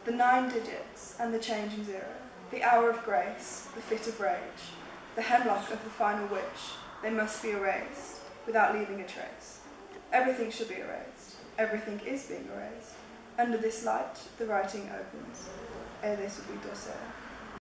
The 9 digits and the changing 0, the hour of grace, the fit of rage, the hemlock of the final wish, they must be erased, without leaving a trace. Everything shall be erased. Everything is being erased. Under this light, the writing opens. Ere this will be docere.